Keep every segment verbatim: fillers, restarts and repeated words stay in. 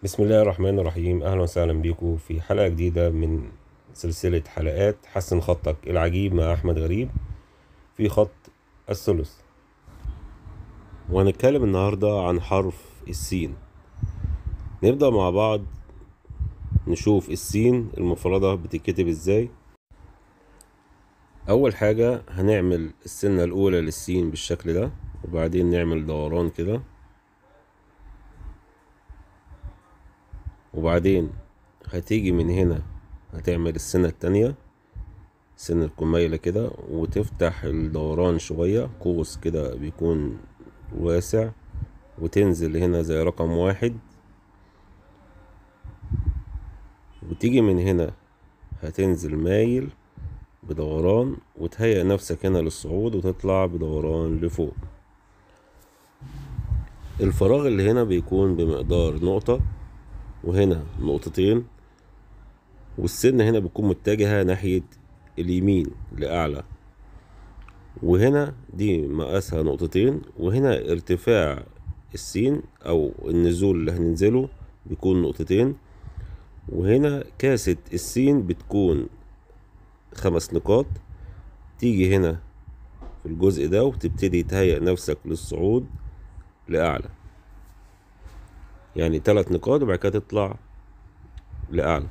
بسم الله الرحمن الرحيم. أهلا وسهلا بكم في حلقة جديدة من سلسلة حلقات حسن خطك العجيب مع أحمد غريب في خط الثلث. وهنتكلم النهاردة عن حرف السين. نبدأ مع بعض نشوف السين المفردة بتتكتب ازاي. أول حاجة هنعمل السنة الأولى للسين بالشكل ده، وبعدين نعمل دوران كده، وبعدين هتيجي من هنا هتعمل السنة التانية، سن الكميلة كده، وتفتح الدوران شوية، قوس كده بيكون واسع، وتنزل هنا زي رقم واحد، وتيجي من هنا هتنزل مايل بدوران، وتهيئ نفسك هنا للصعود وتطلع بدوران لفوق. الفراغ اللي هنا بيكون بمقدار نقطة، وهنا نقطتين، والسن هنا بتكون متجهة ناحية اليمين لأعلى، وهنا دي مقاسها نقطتين، وهنا ارتفاع السين او النزول اللي هننزله بيكون نقطتين، وهنا كاسة السين بتكون خمس نقاط. تيجي هنا في الجزء ده وتبتدي تهيئ نفسك للصعود لأعلى، يعني ثلاث نقاط وبعد كده تطلع لأعلى.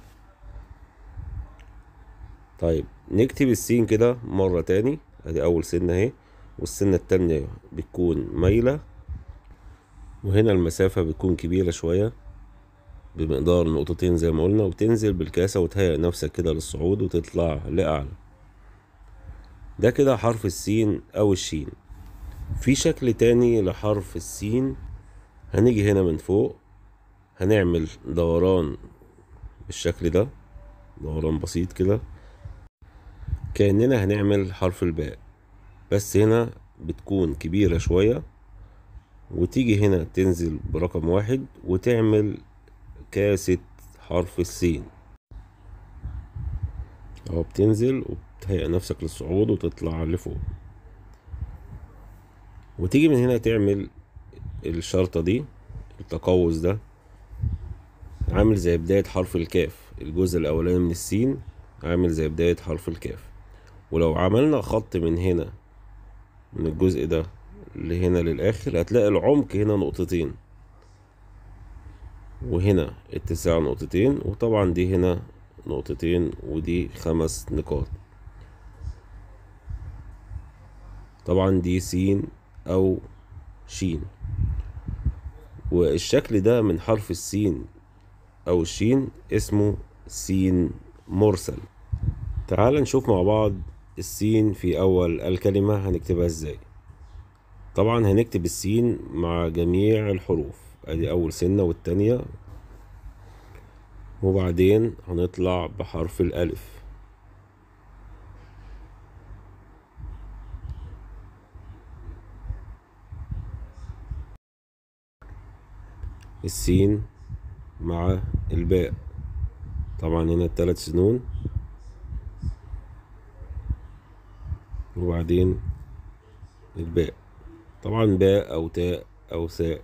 طيب نكتب السين كده مرة تاني. ادي اول سنة اهي، والسنة التانية بتكون مايلة، وهنا المسافة بتكون كبيرة شوية بمقدار نقطتين زي ما قلنا، وتنزل بالكاسة وتهيئ نفسك كده للصعود وتطلع لأعلى. ده كده حرف السين أو الشين. في شكل تاني لحرف السين، هنيجي هنا من فوق هنعمل دوران بالشكل ده، دوران بسيط كده كأننا هنعمل حرف الباء، بس هنا بتكون كبيرة شوية، وتيجي هنا تنزل برقم واحد وتعمل كاسة حرف السين اهو، بتنزل وبتهيئ نفسك للصعود وتطلع لفوق، وتيجي من هنا تعمل الشرطة دي، التقوس ده عامل زي بداية حرف الكاف. الجزء الأولاني من السين عامل زي بداية حرف الكاف. ولو عملنا خط من هنا من الجزء ده لهنا للآخر، هتلاقي العمق هنا نقطتين، وهنا اتساع نقطتين، وطبعا دي هنا نقطتين، ودي خمس نقاط. طبعا دي سين أو شين. والشكل ده من حرف السين أو الشين اسمه سين مرسل. تعال نشوف مع بعض السين في أول الكلمة هنكتبها ازاي. طبعا هنكتب السين مع جميع الحروف، ادي أول سنة والتانية، وبعدين هنطلع بحرف الألف. السين مع الباء، طبعا هنا التلات سنون، وبعدين الباء، طبعا باء أو تاء أو ثاء.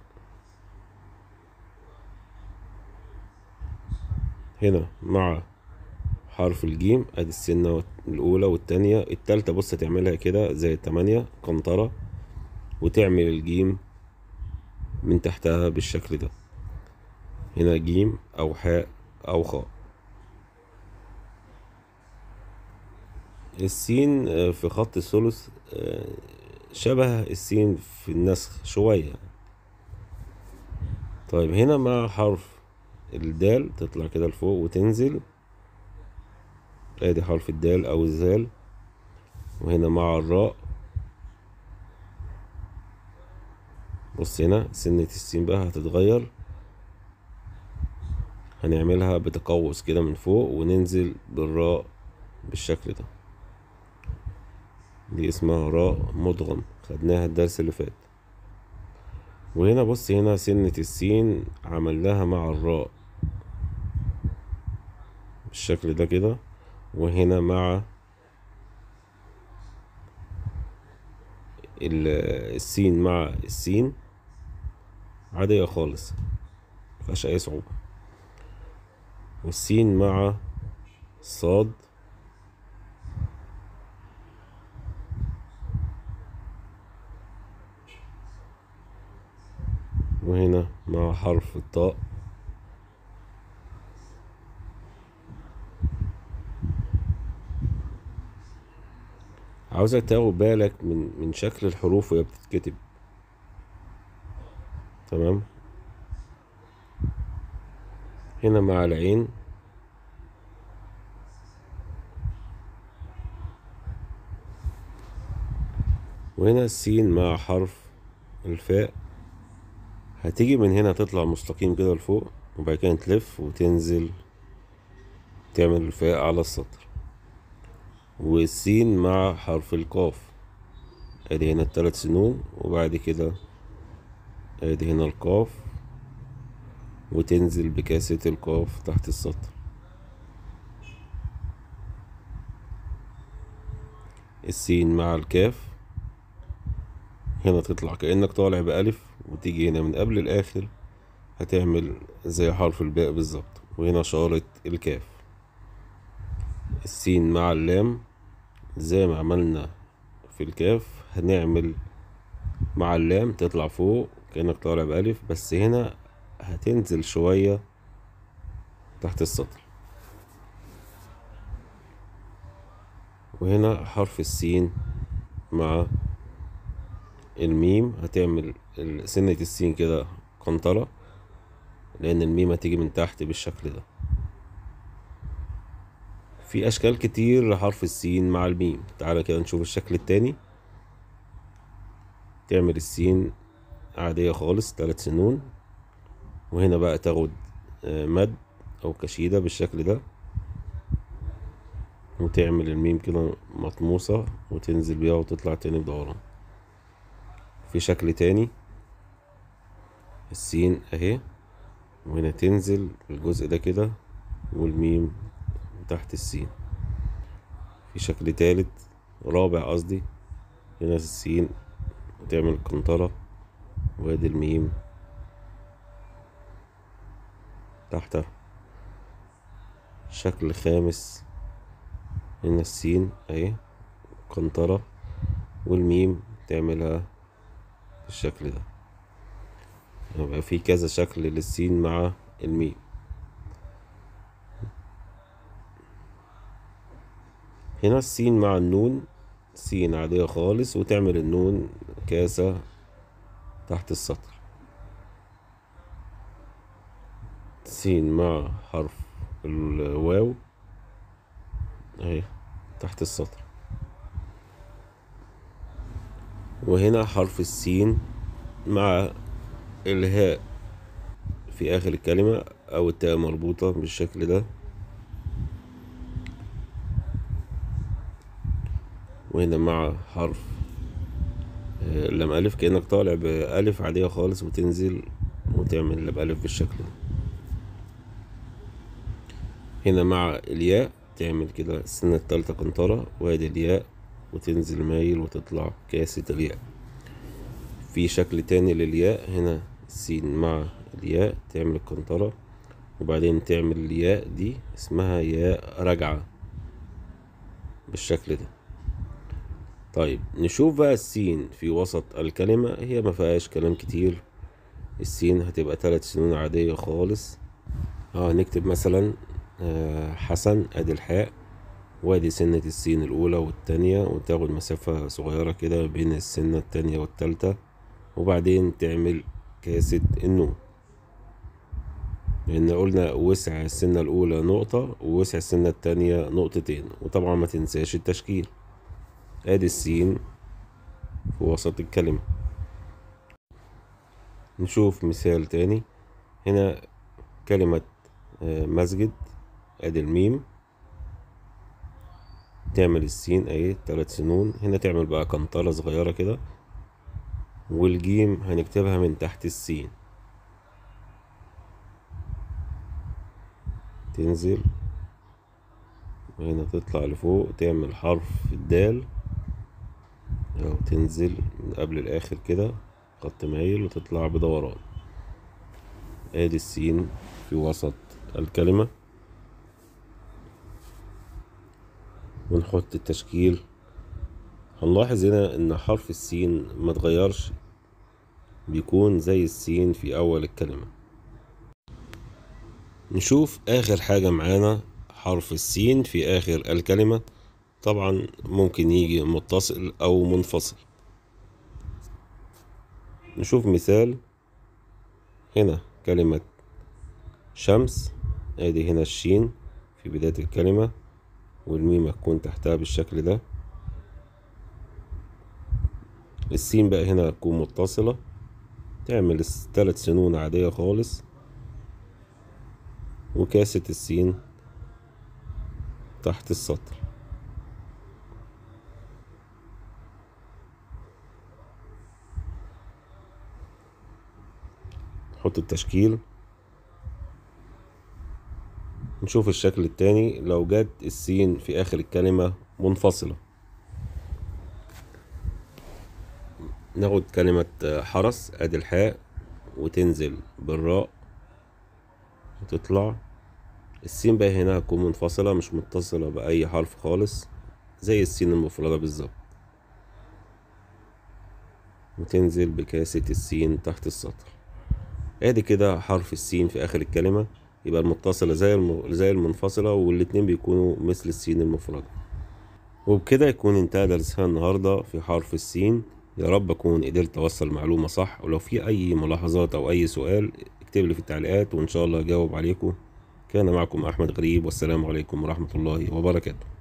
هنا مع حرف الجيم، ادي السنة الأولى والتانية. التالتة بص تعملها كده زي التمانية قنطرة، وتعمل الجيم من تحتها بالشكل ده، هنا جيم أو حاء أو خاء. السين في خط الثلث شبه السين في النسخ شوية. طيب هنا مع حرف الدال تطلع كده لفوق وتنزل، ادي حرف الدال او الزال. وهنا مع الراء، بص هنا سنة السين بقى هتتغير، هنعملها بتقوس كده من فوق وننزل بالراء بالشكل ده، دي اسمها راء مدغم، خدناها الدرس اللي فات. وهنا بص هنا سنة السين عملناها مع الراء بالشكل ده كده، وهنا مع السين مع السين عادية خالص، مفيهاش أي صعوبة. والسين مع الصاد، وهنا مع حرف الطاء، عاوزك تاخد بالك من من شكل الحروف وهي بتتكتب. تمام. هنا مع العين، وهنا السين مع حرف الفاء. هتيجي من هنا تطلع مستقيم كده لفوق، وبعد كده تلف وتنزل تعمل الفاء على السطر. والسين مع حرف القاف، ادي هنا التلات سنون، وبعد كده ادي هنا القاف، وتنزل بكاسة القاف تحت السطر. السين مع الكاف، هنا تطلع كأنك طالع بألف، وتيجي هنا من قبل الآخر هتعمل زي حرف الباء بالظبط، وهنا شارة الكاف. السين مع اللام زي ما عملنا في الكاف، هنعمل مع اللام تطلع فوق كأنك طالع بألف، بس هنا هتنزل شوية تحت السطر. وهنا حرف السين مع الميم، هتعمل سنة السين كده قنطرة، لأن الميم هتيجي من تحت بالشكل ده. في أشكال كتير لحرف السين مع الميم. تعالى كده نشوف الشكل التاني. تعمل السين عادية خالص تلات سنون، وهنا بقى تاخد مد أو كشيدة بالشكل ده، وتعمل الميم كده مطموسة وتنزل بيها وتطلع تاني بدوران. في شكل تاني، السين اهي، وهنا تنزل الجزء ده كده والميم تحت السين. في شكل تالت رابع قصدي، هنا السين وتعمل قنطرة، وادي الميم تحتها. شكل خامس، هنا السين اهي قنطرة، والميم تعملها بالشكل ده. يبقى في كذا شكل للسين مع الميم. هنا السين مع النون، سين عادية خالص، وتعمل النون كاسة تحت السطر. سين مع حرف الواو اهي تحت السطر. وهنا حرف السين مع الهاء في آخر الكلمة، أو التاء مربوطة بالشكل ده. وهنا مع حرف لام ألف، كأنك طالع بألف عادية خالص وتنزل وتعمل لام ألف بالشكل ده. هنا مع الياء تعمل كده السنة التالتة قنطرة، وادي الياء وتنزل مايل وتطلع كاسة الياء. في شكل تاني للياء، هنا السين مع الياء تعمل قنطرة، وبعدين تعمل الياء دي اسمها ياء راجعة بالشكل ده. طيب نشوف بقى السين في وسط الكلمة، هي ما فيهاش كلام كتير. السين هتبقى تلات سنون عادية خالص. اه نكتب مثلا آه حسن، ادي الحاء، وادي سنة السين الاولى والتانية، وتاخد مسافة صغيرة كده بين السنة التانية والتالتة، وبعدين تعمل كاسة النون، لان قلنا وسع السنة الاولى نقطة ووسع السنة التانية نقطتين، وطبعا ما تنساش التشكيل. ادي السين في وسط الكلمة. نشوف مثال تاني. هنا كلمة مسجد، ادي الميم، تعمل السين اهي تلات سنون. هنا تعمل بقى قنطرة صغيرة كده، والجيم هنكتبها من تحت السين، تنزل وهنا تطلع لفوق، تعمل حرف الدال او تنزل من قبل الاخر كده خط مايل وتطلع بدوران. ادي السين في وسط الكلمة. ونحط التشكيل. هنلاحظ هنا ان حرف السين ما اتغيرش، بيكون زي السين في اول الكلمة. نشوف اخر حاجة معانا حرف السين في اخر الكلمة. طبعا ممكن يجي متصل او منفصل. نشوف مثال. هنا كلمة شمس، ادي هنا الشين في بداية الكلمة والميم هتكون تحتها بالشكل ده. السين بقى هنا هتكون متصلة، تعمل ثلاث سنون عادية خالص، وكاسة السين تحت السطر. نحط التشكيل. نشوف الشكل التاني لو جت السين في آخر الكلمة منفصلة. ناخد كلمة حرس، ادي الحاء وتنزل بالراء وتطلع. السين بقى هنا هتكون منفصلة مش متصلة بأي حرف خالص، زي السين المفردة بالظبط، وتنزل بكاسة السين تحت السطر. ادي كده حرف السين في آخر الكلمة، يبقى المتصلة زي الم... زي المنفصلة، والاتنين بيكونوا مثل السين المفردة. وبكده يكون انتهى درسنا النهاردة في حرف السين. يا رب أكون قدرت أوصل معلومة صح، ولو في أي ملاحظات أو أي سؤال اكتب لي في التعليقات وإن شاء الله أجاوب عليكم. كان معكم أحمد غريب، والسلام عليكم ورحمة الله وبركاته.